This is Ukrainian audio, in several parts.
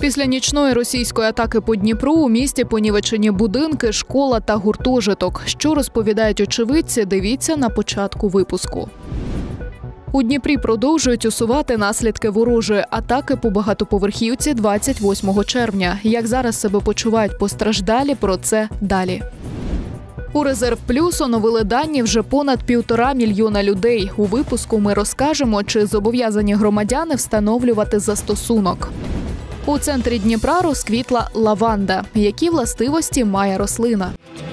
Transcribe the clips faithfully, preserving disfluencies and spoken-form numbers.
Після нічної російської атаки по Дніпру у місті понівечені будинки, школа та гуртожиток. Що розповідають очевидці, дивіться на початку випуску. У Дніпрі продовжують усувати наслідки ворожої атаки по багатоповерхівці двадцять восьмого червня. Як зараз себе почувають постраждалі, про це далі. У «Резерв Плюс» оновили дані вже понад півтора мільйона людей. У випуску ми розкажемо, чи зобов'язані громадяни встановлювати застосунок. У центрі Дніпра розквітла лаванда. Які властивості має рослина?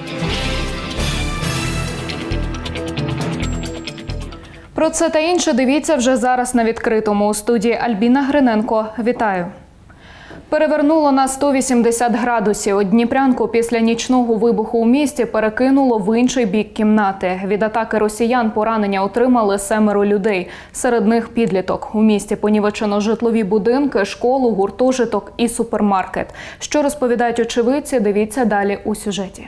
Про це та інше дивіться вже зараз на відкритому. У студії Альбіна Гриненко. Вітаю. Перевернуло на сто вісімдесят градусів. Дніпрянку після нічного вибуху у місті перекинуло в інший бік кімнати. Від атаки росіян поранення отримали семеро людей. Серед них підліток. У місті понівечено житлові будинки, школу, гуртожиток і супермаркет. Що розповідають очевидці, дивіться далі у сюжеті.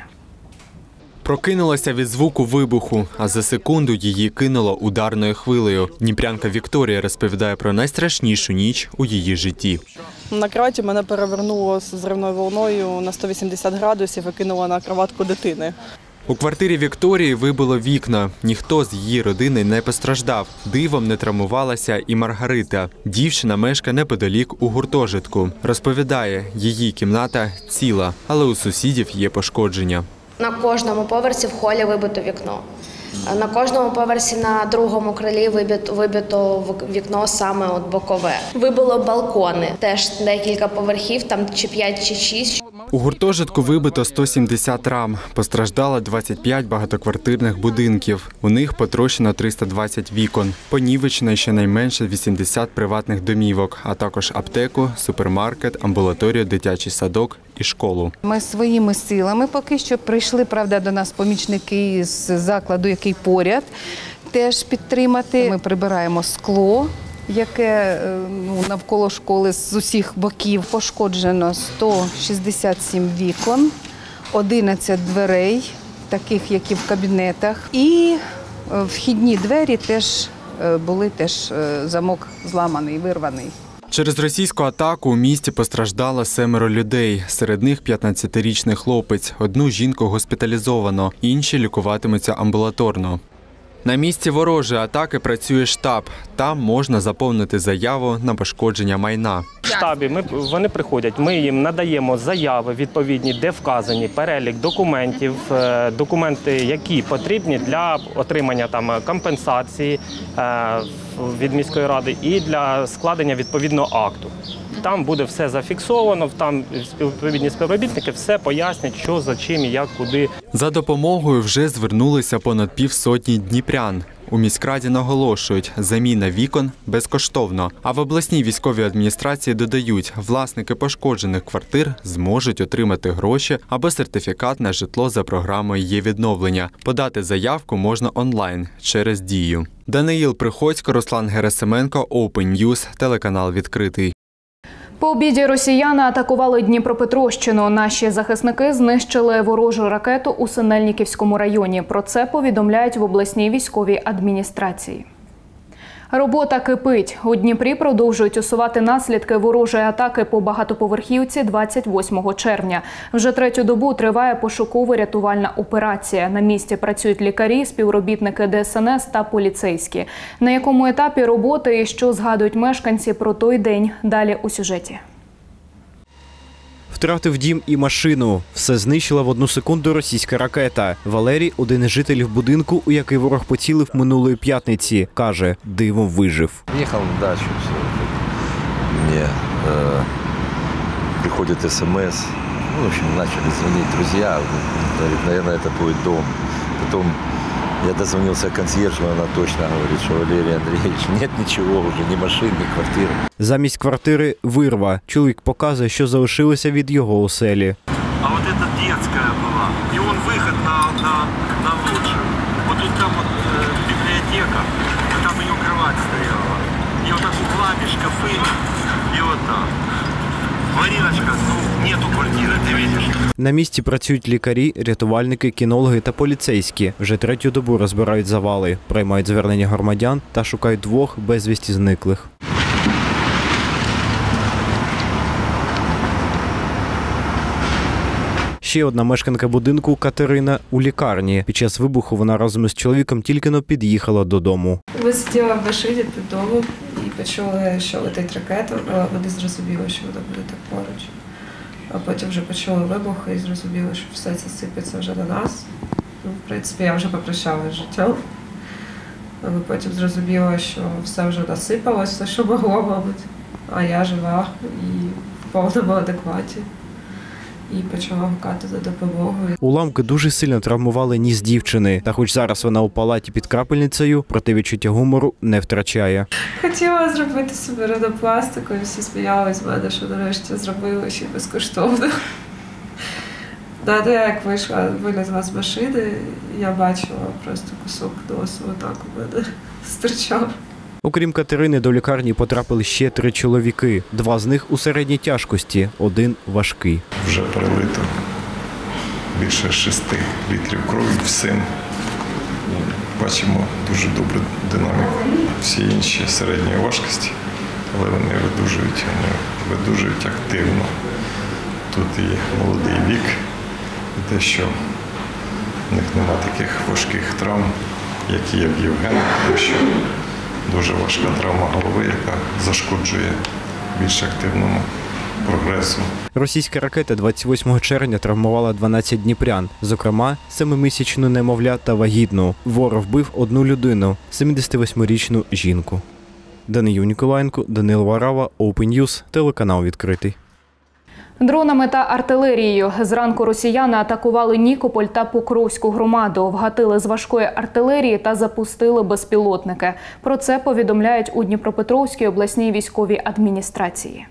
Прокинулася від звуку вибуху, а за секунду її кинуло ударною хвилею. Дніпрянка Вікторія розповідає про найстрашнішу ніч у її житті. На кроваті мене перевернуло з зривною волною на сто вісімдесят градусів і кинуло на кроватку дитини. У квартирі Вікторії вибило вікна. Ніхто з її родини не постраждав. Дивом не травмувалася і Маргарита. Дівчина мешкає неподалік у гуртожитку. Розповідає, її кімната ціла, але у сусідів є пошкодження. На кожному поверсі в холі вибито вікно. На кожному поверсі на другому крилі вибито вікно саме от бокове. Вибило балкони, теж декілька поверхів, там чи п'ять, чи шість. У гуртожитку вибито сто сімдесят рам. Постраждало двадцять п'ять багатоквартирних будинків. У них потрощено триста двадцять вікон. Понівечено щонайменше вісімдесят приватних домівок, а також аптеку, супермаркет, амбулаторію, дитячий садок і школу. Ми своїми силами поки що прийшли, правда, до нас помічники з закладу, який поряд, теж підтримати. Ми прибираємо скло, яке ну, навколо школи з усіх боків. Пошкоджено сто шістдесят сім вікон, одинадцять дверей, таких, як і в кабінетах. І вхідні двері теж були, теж замок зламаний, вирваний. Через російську атаку у місті постраждало семеро людей. Серед них п'ятнадцятирічний хлопець. Одну жінку госпіталізовано, інші лікуватимуться амбулаторно. На місці ворожої атаки працює штаб. Там можна заповнити заяву на пошкодження майна. В штабі ми, вони приходять, ми їм надаємо заяви відповідні, де вказані перелік документів, документи, які потрібні для отримання там, компенсації від міської ради і для складення відповідного акту. Там буде все зафіксовано, там відповідні співробітники все пояснять, що, за чим і як, куди. За допомогою вже звернулися понад півсотні дніпрян. У міськраді наголошують, заміна вікон безкоштовно. А в обласній військовій адміністрації додають, власники пошкоджених квартир зможуть отримати гроші або сертифікат на житло за програмою «Є-відновлення». Подати заявку можна онлайн через Дію. Даниїл Приходько, Руслан Герасименко, Open News, телеканал «Відкритий». По обіді росіяни атакували Дніпропетровщину. Наші захисники знищили ворожу ракету у Синельниківському районі. Про це повідомляють в обласній військовій адміністрації. Робота кипить. У Дніпрі продовжують усувати наслідки ворожої атаки по багатоповерхівці двадцять восьмого червня. Вже третю добу триває пошуково-рятувальна операція. На місці працюють лікарі, співробітники Де Ес Ен Ес та поліцейські. На якому етапі роботи і що згадують мешканці про той день – далі у сюжеті. Втратив дім і машину. Все знищила в одну секунду російська ракета. Валерій – один із жителів будинку, у який ворог поцілив минулої п'ятниці. Каже, дивом вижив. Їхав на дачу, все. Мені е, приходить смс. Ну, в общем, почали дзвонити друзі. Говорить, мабуть, це буде дом. Потім я дозвонився консьержу, вона точно говорить, що Валерій Андрійович, нет нічого вже, ні машин, ні квартири. Замість квартири – вирва. Чоловік показує, що залишилося від його оселі. А от це дитяча була. І він вихід на, на, на лоджію. Ось тут там от, е, бібліотека, там її кровать стояла. І отак углами, шкафи, і отак. Маріночка, ну, нету квартири, ти бачиш. На місці працюють лікарі, рятувальники, кінологи та поліцейські. Вже третю добу розбирають завали, приймають звернення громадян та шукають двох безвісті зниклих. Ще одна мешканка будинку Катерина у лікарні. Під час вибуху вона разом із чоловіком тільки-но під'їхала додому. Ми сиділи в машині під домом і почули, що летить ракета, але вони зрозуміли, що вона буде так поруч. А потім вже почули вибух і зрозуміли, що все це сипеться вже на нас. Ну, в принципі, я вже попрощалася з життям. Але потім зрозуміла, що все вже насипалось, все, що могло, мабуть. А я жива і в повному адекваті. І почала гукати за допомогою. Уламки дуже сильно травмували ніс дівчини. Та хоч зараз вона у палаті під крапельницею, проте відчуття гумору не втрачає. Хотіла зробити собі ринопластику, і всі сміялись з мене, що нарешті зробили ще безкоштовно. Далі, як вийшла, вилізла з машини, я бачила просто кусок носу, отак у мене стирчав. Окрім Катерини, до лікарні потрапили ще три чоловіки. Два з них у середній тяжкості, один важкий. Вже перелито більше шести літрів крові всім. Бачимо дуже добру динаміку. Всі інші середньої важкості, але вони видужують, вони видужують активно. Тут і молодий вік, і те, що в них немає таких важких травм, які є в Євгена, тому що дуже важка травма голови, яка зашкоджує більш активному прогресу. Російська ракета двадцять восьмого червня травмувала дванадцять дніпрян, зокрема, семимісячну немовля та вагітну. Ворог вбив одну людину – семидесятивосьмирічну жінку. Данию Ніколаєнко, Данило Варава, Open News, телеканал відкритий. Дронами та артилерією зранку росіяни атакували Нікополь та Покровську громаду, вгатили з важкої артилерії та запустили безпілотники. Про це повідомляють у Дніпропетровській обласній військовій адміністрації.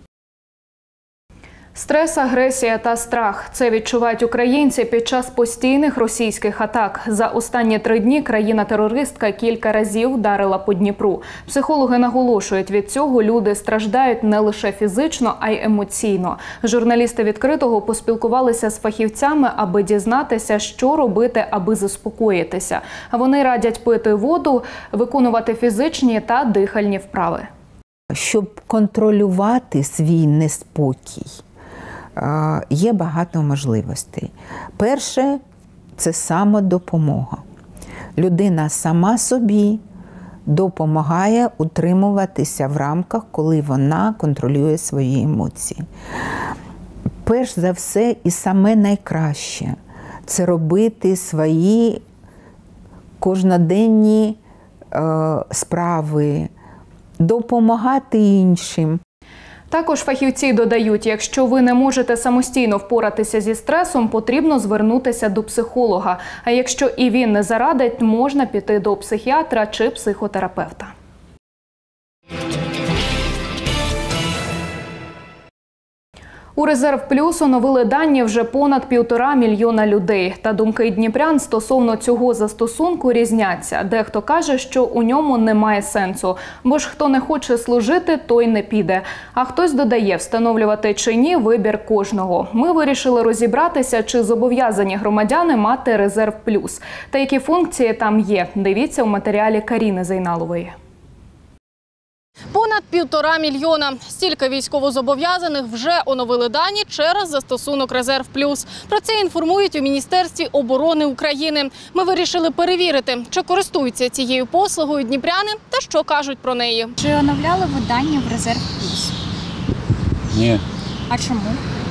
Стрес, агресія та страх – це відчувають українці під час постійних російських атак. За останні три дні країна-терористка кілька разів вдарила по Дніпру. Психологи наголошують, від цього люди страждають не лише фізично, а й емоційно. Журналісти «Відкритого» поспілкувалися з фахівцями, аби дізнатися, що робити, аби заспокоїтися. Вони радять пити воду, виконувати фізичні та дихальні вправи. Щоб контролювати свій неспокій, є багато можливостей. Перше – це самодопомога. Людина сама собі допомагає утримуватися в рамках, коли вона контролює свої емоції. Перш за все і саме найкраще – це робити свої кожноденні е, справи, допомагати іншим. Також фахівці додають, якщо ви не можете самостійно впоратися зі стресом, потрібно звернутися до психолога. А якщо і він не зарадить, можна піти до психіатра чи психотерапевта. У «Резерв Плюс» оновили дані вже понад півтора мільйона людей. Та думки дніпрян стосовно цього застосунку різняться. Дехто каже, що у ньому немає сенсу, бо ж хто не хоче служити, той не піде. А хтось додає, встановлювати чи ні – вибір кожного. Ми вирішили розібратися, чи зобов'язані громадяни мати «Резерв Плюс» та які функції там є. Дивіться у матеріалі Каріни Зайналової. Понад півтора мільйона. Стільки військовозобов'язаних вже оновили дані через застосунок «Резерв Плюс». Про це інформують у Міністерстві оборони України. Ми вирішили перевірити, чи користуються цією послугою дніпряни та що кажуть про неї. Чи оновляли ви дані в «Резерв Плюс»? Ні. А чому?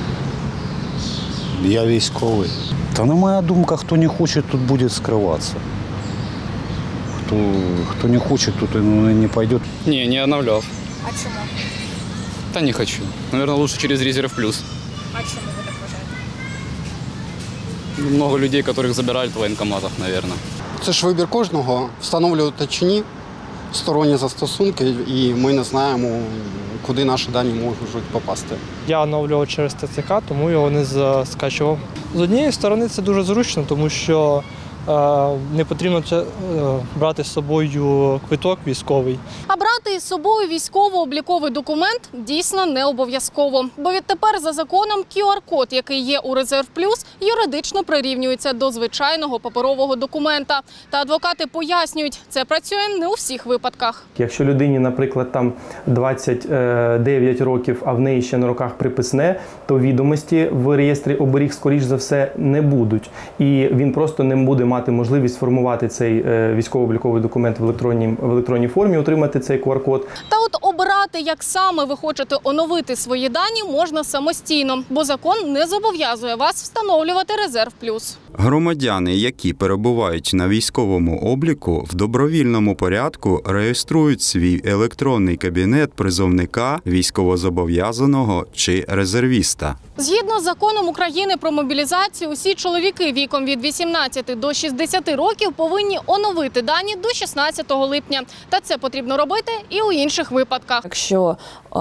Я військовий. Та на моя думка, хто не хоче, тут буде скриватися. Кто, кто не хочет, тут не пойдет. Не, не обновлял. А чему? Да не хочу. Наверное, лучше через «Резерв Плюс». А чему вы так вважаєте? Много людей, которых забирают в воєнкоматах, наверное. Це ж вибір кожного, встановлювати чи ні сторонні застосунки, і ми не знаємо, куди наші дані можуть попасти. Я оновлював через ТЦК, тому його не скачував. З однієї сторони це дуже зручно, тому що не потрібно брати з собою квиток військовий. А брати із собою військово-обліковий документ дійсно не обов'язково. Бо відтепер за законом кю ар код, який є у Резерв Плюс, юридично прирівнюється до звичайного паперового документа. Та адвокати пояснюють, це працює не у всіх випадках. Якщо людині, наприклад, там двадцять дев'ять років, а в неї ще на руках приписне, то відомості в реєстрі оберіг, скоріш за все, не будуть. І він просто не буде мати можливість сформувати цей військово-обліковий документ в електронній, в електронній формі, отримати цей ку ар код. Та от обирати, як саме ви хочете оновити свої дані, можна самостійно, бо закон не зобов'язує вас встановлювати Резерв Плюс. Громадяни, які перебувають на військовому обліку, в добровільному порядку реєструють свій електронний кабінет призовника, військовозобов'язаного чи резервіста. Згідно з законом України про мобілізацію, усі чоловіки віком від вісімнадцяти до шістдесяти років повинні оновити дані до шістнадцятого липня. Та це потрібно робити і у інших випадках. Якщо е,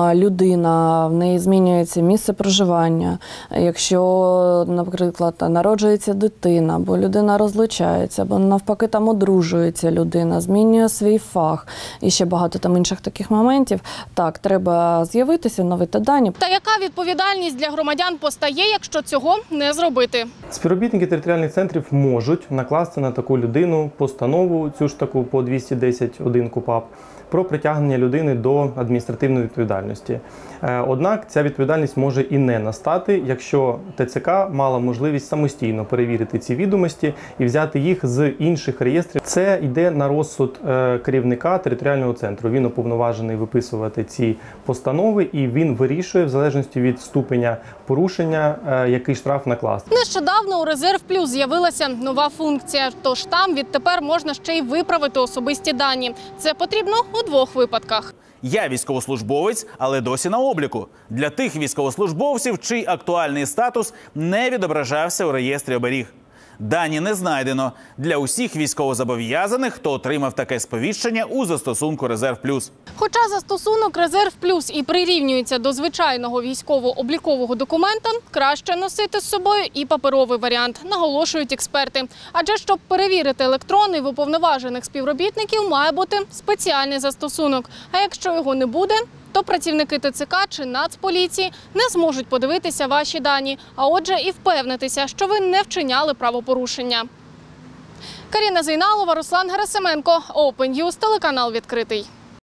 людина, в неї змінюється місце проживання, якщо, наприклад, народжується дитина, або людина розлучається, або навпаки там одружується людина, змінює свій фах і ще багато там інших таких моментів, так, треба з'явитися, оновити дані. Та яка відповідальність для громадян постає, якщо цього не зробити? Співробітники територіальних центрів можуть накласти на таку людину постанову, цю ж таку по двісті десять один КУпАП, про притягнення людини до адміністративної відповідальності. Однак ця відповідальність може і не настати, якщо те це ка мала можливість самостійно перевірити ці відомості і взяти їх з інших реєстрів. Це йде на розсуд керівника територіального центру. Він уповноважений виписувати ці постанови і він вирішує в залежності від ступеня порушення, який штраф накласти. Нещодавно у Резерв Плюс з'явилася нова функція, тож там відтепер можна ще й виправити особисті дані. Це потрібно у двох випадках. Я військовослужбовець, але досі на обліку. Для тих військовослужбовців, чий актуальний статус не відображався у реєстрі оберіг. Дані не знайдено. Для усіх військовозобов'язаних, хто отримав таке сповіщення у застосунку Резерв Плюс. Хоча застосунок Резерв Плюс і прирівнюється до звичайного військово-облікового документа, краще носити з собою і паперовий варіант, наголошують експерти. Адже щоб перевірити електронний в уповноважених співробітників, має бути спеціальний застосунок. А якщо його не буде, то працівники те це ка чи Нацполіції не зможуть подивитися ваші дані, а отже і впевнитися, що ви не вчиняли правопорушення. Каріна Зейналова, Руслан Герасименко, Open News, телеканал «Відкритий».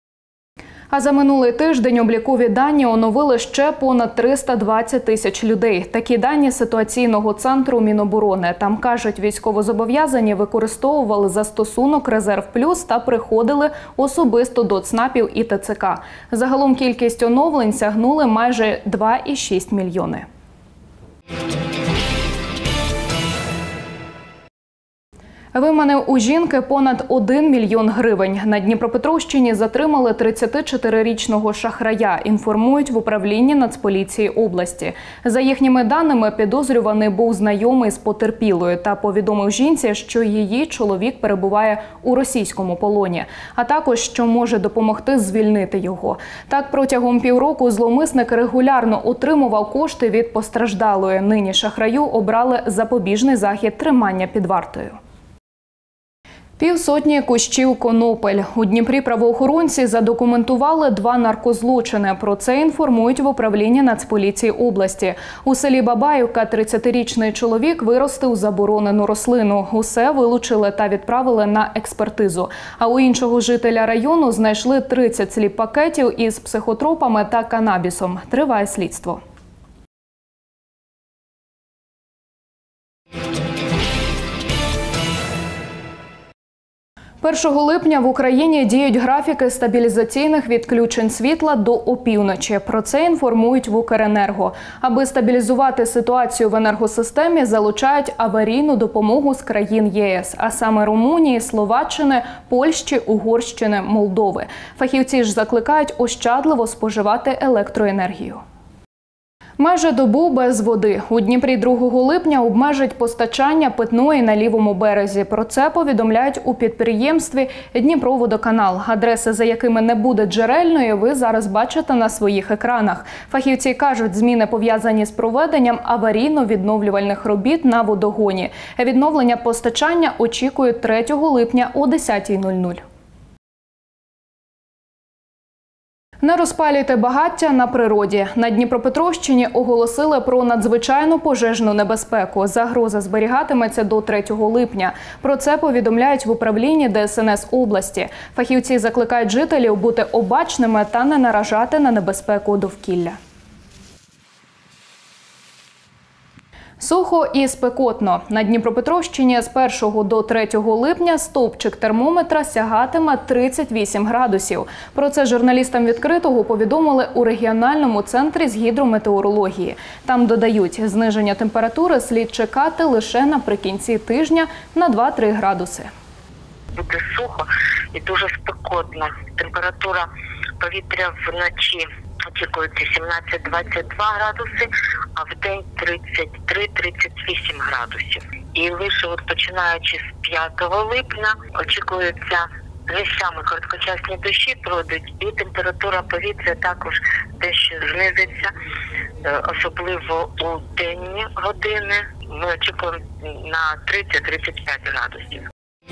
А за минулий тиждень облікові дані оновили ще понад триста двадцять тисяч людей. Такі дані ситуаційного центру Міноборони. Там, кажуть, військовозобов'язані використовували застосунок Резерв Плюс та приходили особисто до ЦНАПів і те це ка. Загалом кількість оновлень сягнули майже два цілих шість мільйони. Виманив у жінки понад один мільйон гривень. На Дніпропетровщині затримали тридцятичотирирічного шахрая, інформують в управлінні Нацполіції області. За їхніми даними, підозрюваний був знайомий з потерпілою та повідомив жінці, що її чоловік перебуває у російському полоні, а також, що може допомогти звільнити його. Так, протягом півроку зловмисник регулярно отримував кошти від постраждалої. Нині шахраю обрали запобіжний захід тримання під вартою. Півсотні кущів конопель. У Дніпрі правоохоронці задокументували два наркозлочини. Про це інформують в управлінні Нацполіції області. У селі Бабаївка тридцятирічний чоловік виростив заборонену рослину. Усе вилучили та відправили на експертизу. А у іншого жителя району знайшли тридцять сліп-пакетів із психотропами та канабісом. Триває слідство. першого липня в Україні діють графіки стабілізаційних відключень світла до опівночі. Про це інформують в Укренерго. Аби стабілізувати ситуацію в енергосистемі, залучають аварійну допомогу з країн є ес, а саме Румунії, Словаччини, Польщі, Угорщини, Молдови. Фахівці ж закликають ощадливо споживати електроенергію. Майже добу без води. У Дніпрі другого липня обмежать постачання питної на лівому березі. Про це повідомляють у підприємстві «Дніпроводоканал». Адреси, за якими не буде джерельної, ви зараз бачите на своїх екранах. Фахівці кажуть, зміни пов'язані з проведенням аварійно-відновлювальних робіт на водогоні. Відновлення постачання очікують третього липня о десятій нуль нуль. Не розпалюйте багаття на природі. На Дніпропетровщині оголосили про надзвичайну пожежну небезпеку. Загроза зберігатиметься до третього липня. Про це повідомляють в управлінні Де Ес Ен Ес області. Фахівці закликають жителів бути обачними та не наражати на небезпеку довкілля. Сухо і спекотно. На Дніпропетровщині з першого до третього липня стовпчик термометра сягатиме тридцять вісім градусів. Про це журналістам «Відкритого» повідомили у регіональному центрі з гідрометеорології. Там додають, зниження температури слід чекати лише наприкінці тижня на два-три градуси. Буде сухо і дуже спекотно. Температура повітря вночі очікується сімнадцять-двадцять два градуси, а в день тридцять три - тридцять вісім градусів. І лише от починаючи з п'ятого липня очікується місцями короткочасні дощі пройдуть, і температура повітря також дещо знизиться, особливо у денні години. Ми очікуємо на тридцять - тридцять п'ять градусів.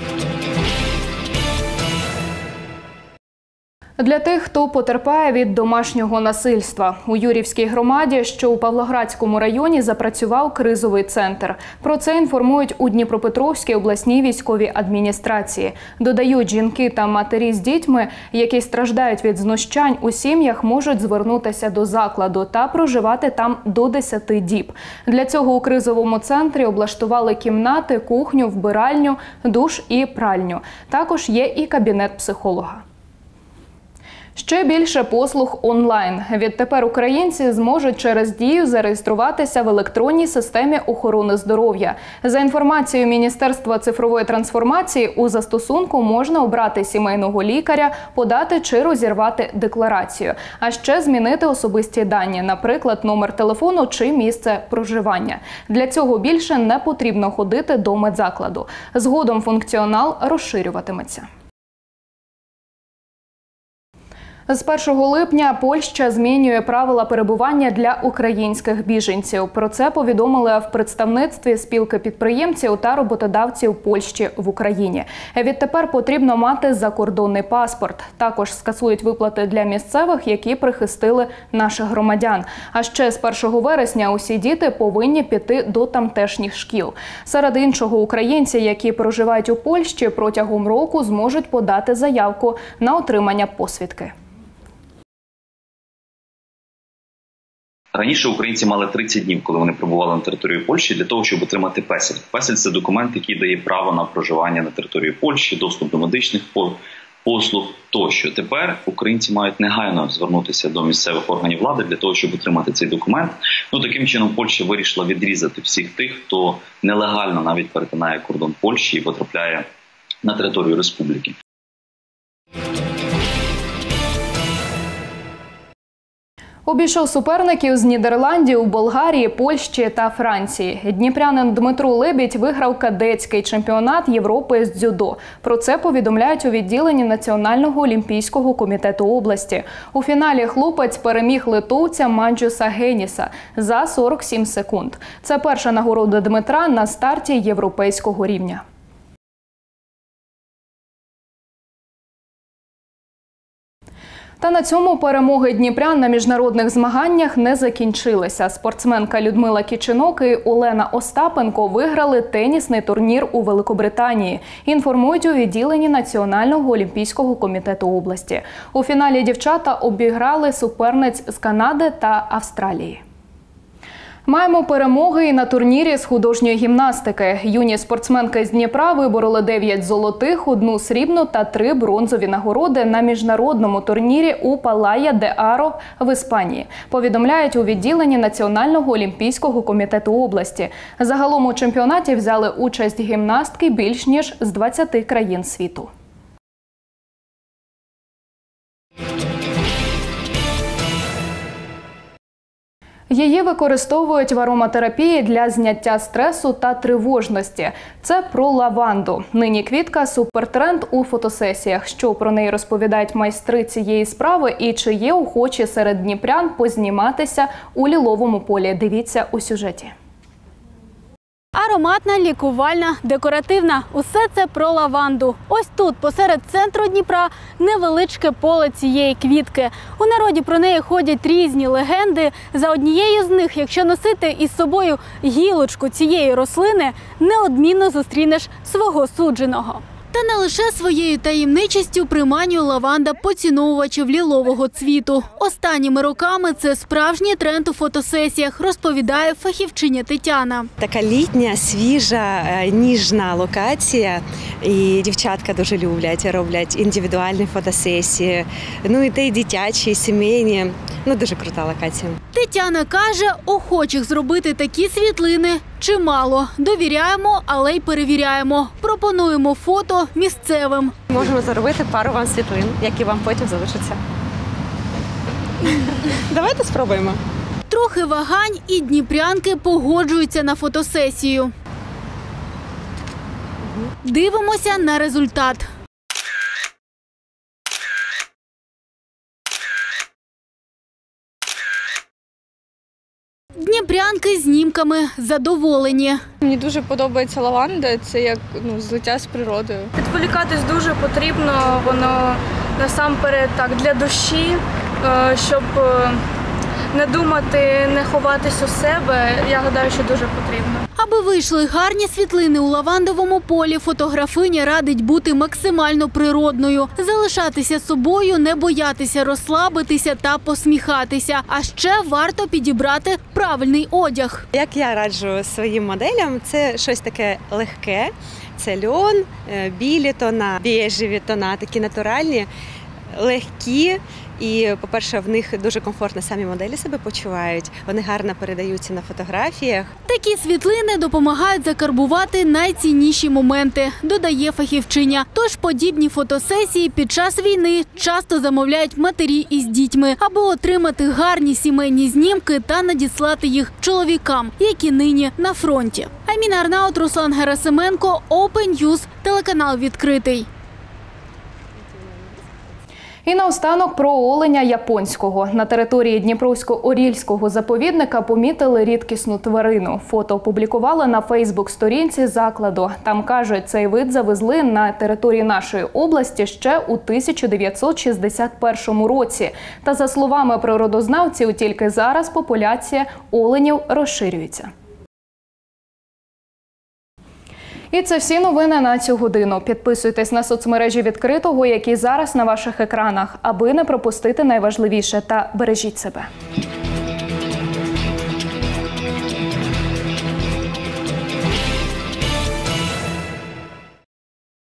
Для тих, хто потерпає від домашнього насильства. У Юрівській громаді, що у Павлоградському районі, запрацював кризовий центр. Про це інформують у Дніпропетровській обласній військовій адміністрації. Додають, жінки та матері з дітьми, які страждають від знущань у сім'ях, можуть звернутися до закладу та проживати там до десяти діб. Для цього у кризовому центрі облаштували кімнати, кухню, вбиральню, душ і пральню. Також є і кабінет психолога. Ще більше послуг онлайн. Відтепер українці зможуть через Дію зареєструватися в електронній системі охорони здоров'я. За інформацією Міністерства цифрової трансформації, у застосунку можна обрати сімейного лікаря, подати чи розірвати декларацію. А ще змінити особисті дані, наприклад, номер телефону чи місце проживання. Для цього більше не потрібно ходити до медзакладу. Згодом функціонал розширюватиметься. З першого липня Польща змінює правила перебування для українських біженців. Про це повідомили в представництві спілки підприємців та роботодавців Польщі в Україні. Відтепер потрібно мати закордонний паспорт. Також скасують виплати для місцевих, які прихистили наших громадян. А ще з першого вересня усі діти повинні піти до тамтешніх шкіл. Серед іншого, українці, які проживають у Польщі, протягом року зможуть подати заявку на отримання посвідки. Раніше українці мали тридцять днів, коли вони прибували на територію Польщі, для того, щоб отримати песель. Песель – це документ, який дає право на проживання на території Польщі, доступ до медичних послуг тощо. Тепер українці мають негайно звернутися до місцевих органів влади для того, щоб отримати цей документ. Ну, таким чином Польща вирішила відрізати всіх тих, хто нелегально навіть перетинає кордон Польщі і потрапляє на територію республіки. Обійшов суперників з Нідерландів, Болгарії, Польщі та Франції. Дніпрянин Дмитро Лебідь виграв кадетський чемпіонат Європи з дзюдо. Про це повідомляють у відділенні Національного олімпійського комітету області. У фіналі хлопець переміг литовця Манджуса Геніса за сорок сім секунд. Це перша нагорода Дмитра на старті європейського рівня. Та на цьому перемоги дніпрян на міжнародних змаганнях не закінчилися. Спортсменка Людмила Кічинок і Олена Остапенко виграли тенісний турнір у Великобританії. Інформують у відділенні Національного олімпійського комітету області. У фіналі дівчата обіграли суперниць з Канади та Австралії. Маємо перемоги і на турнірі з художньої гімнастики. Юні спортсменки з Дніпра вибороли дев'ять золотих, одну срібну та три бронзові нагороди на міжнародному турнірі у Палая де Аро в Іспанії. Повідомляють у відділенні Національного олімпійського комітету області. Загалом у чемпіонаті взяли участь гімнастки більш ніж з двадцяти країн світу. Її використовують в ароматерапії для зняття стресу та тривожності. Це про лаванду. Нині квітка – супертренд у фотосесіях. Що про неї розповідають майстри цієї справи і чи є охочі серед дніпрян позніматися у ліловому полі. Дивіться у сюжеті. Ароматна, лікувальна, декоративна – усе це про лаванду. Ось тут, посеред центру Дніпра, невеличке поле цієї квітки. У народі про неї ходять різні легенди. За однією з них, якщо носити із собою гілочку цієї рослини, неодмінно зустрінеш свого судженого. Та не лише своєю таємничістю приманює лаванда поціновувачів лілового цвіту. Останніми роками це справжній тренд у фотосесіях, розповідає фахівчиня Тетяна. Така літня, свіжа, ніжна локація. І дівчатка дуже люблять, роблять індивідуальні фотосесії. Ну і те й дитячі, і сімейні. Ну дуже крута локація. Тетяна каже, охочих зробити такі світлини чимало. Довіряємо, але й перевіряємо. Пропонуємо фото місцевим. Можемо заробити пару вам світлин, які вам потім залишаться. Давайте спробуємо. Трохи вагань і дніпрянки погоджуються на фотосесію. Дивимося на результат. Дніпрянки знімками задоволені. Мені дуже подобається лаванда, це як ну, злиття з природою. Відволікатись дуже потрібно, воно насамперед так для душі, щоб не думати, не ховатись у себе, я гадаю, що дуже потрібно. Аби вийшли гарні світлини у лавандовому полі, фотографиня радить бути максимально природною, залишатися собою, не боятися розслабитися та посміхатися. А ще варто підібрати правильний одяг. Як я раджу своїм моделям, це щось таке легке. Це льон, білі тона, бежеві тона, такі натуральні, легкі. І, по-перше, в них дуже комфортно самі моделі себе почувають. Вони гарно передаються на фотографіях. Такі світлини допомагають закарбувати найцінніші моменти, додає фахівчиня. Тож подібні фотосесії під час війни часто замовляють матері із дітьми, аби отримати гарні сімейні знімки та надіслати їх чоловікам, які нині на фронті. Аміна Арнаут, Руслан Герасименко, Open News, телеканал «Відкритий». І наостанок про оленя японського. На території Дніпровсько-Орільського заповідника помітили рідкісну тварину. Фото опублікували на фейсбук-сторінці закладу. Там кажуть, цей вид завезли на території нашої області ще у тисяча дев'ятсот шістдесят першому році. Та за словами природознавців, тільки зараз популяція оленів розширюється. І це всі новини на цю годину. Підписуйтесь на соцмережі «Відкритого», які зараз на ваших екранах, аби не пропустити найважливіше, та бережіть себе.